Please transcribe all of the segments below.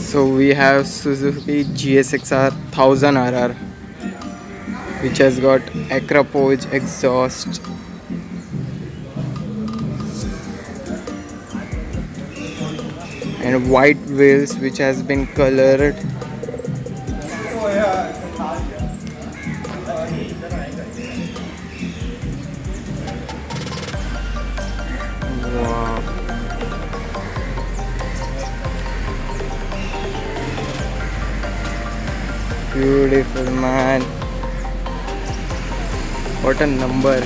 So we have Suzuki GSXR 1000RR, which has got Acropoj exhaust, and white wheels which has been colored. Wow. Beautiful, man. What a number.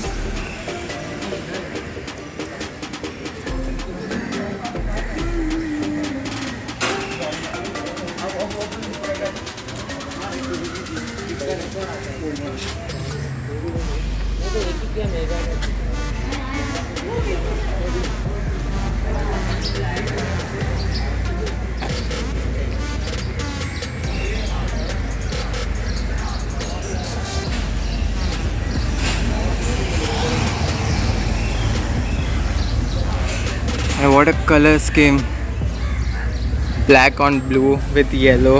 And what a color scheme. Black on blue with yellow.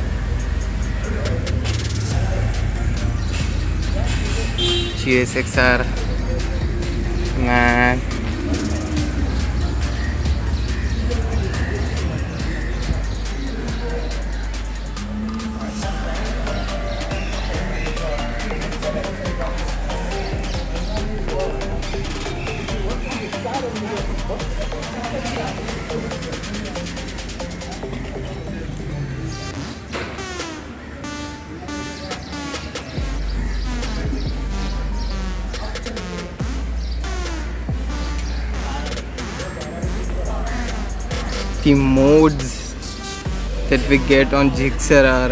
GSXR, man. The modes that we get on Gixxer are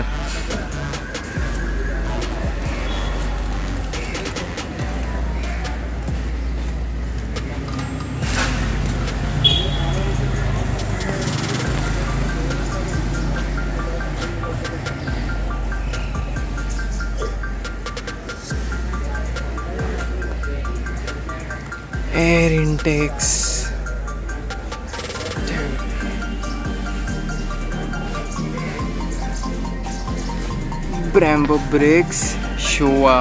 air intakes, Brembo brakes, Showa.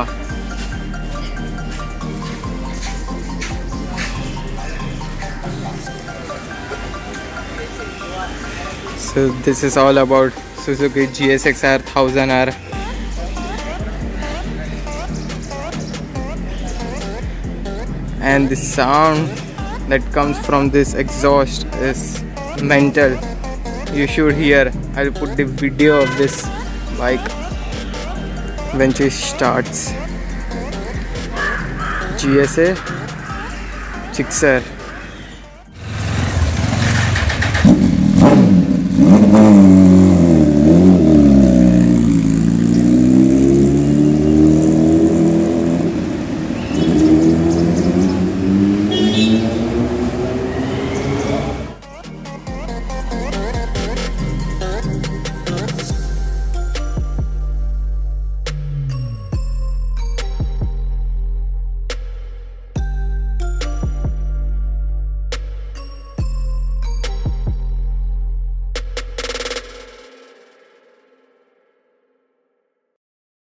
So this is all about Suzuki GSXR 1000R. And the sound that comes from this exhaust is mental. You should hear. I'll put the video of this bike when she starts. GSA Gixxer.